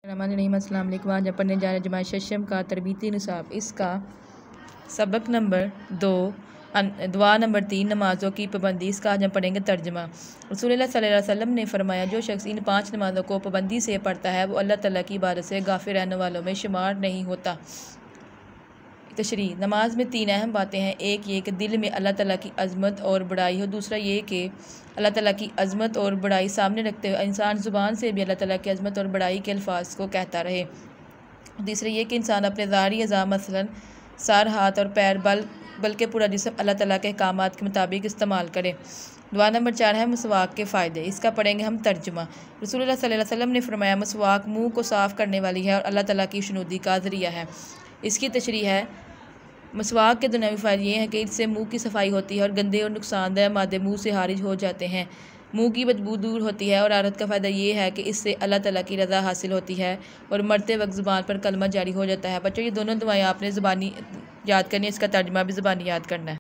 अस्सलाम वालेकुम। आज पढ़ने जा रहे जमात शशम का तरबीती निसाब, इसका सबक नंबर 2 दुआ नंबर 3 नमाज़ों की पाबंदी। इसका आज हम पढ़ेंगे तर्जमा। रसूलुल्लाह सल्लल्लाहु अलैहि वसल्लम ने फरमाया, जो शख्स इन 5 नमाज़ों को पाबंदी से पढ़ता है वो अल्लाह ताला की इबादत से गाफिल रहने वालों में शुमार नहीं होता। तशरीह, नमाज में 3 अहम बातें हैं। एक ये कि दिल में अल्लाह ताला की अज़मत और बड़ाई हो। दूसरा ये कि अल्लाह ताला की अज़मत और बड़ाई सामने रखते हुए इंसान ज़ुबान से भी अल्लाह ताला की अज़मत और बड़ाई के अल्फाज को कहता रहे। तीसरा ये कि इंसान अपने ज़ाहिरी अज़ा मसलन सर, हाथ और पैर बल्कि पूरा जिस्म अल्लाह ताला के अहकामात के मुताबिक इस्तेमाल करे। दुआ नंबर 4 है मसवाक के फ़ायदे। इसका पढ़ेंगे हम तर्जुमा। रसूलुल्लाह सल्लल्लाहु अलैहि वसल्लम ने फरमाया, मसवाक मुँह को साफ़ करने वाली है और अल्लाह ताला की शुनूदी का ज़रिया है। इसकी तशरीह है, मसवाक के दुनियावी फ़ायदे ये हैं कि इससे मुंह की सफाई होती है और गंदे और नुकसानदेह मादे मुंह से खारिज हो जाते हैं। मुंह की बदबू दूर होती है और औरत का फ़ायदा ये है कि इससे अल्लाह ताला की रज़ा हासिल होती है और मरते वक्त ज़ुबान पर कलमा जारी हो जाता है। बच्चों, ये दोनों दुआएं आपने ज़ुबानी याद करनी है, इसका तर्जुमा भी ज़ुबानी याद करना है।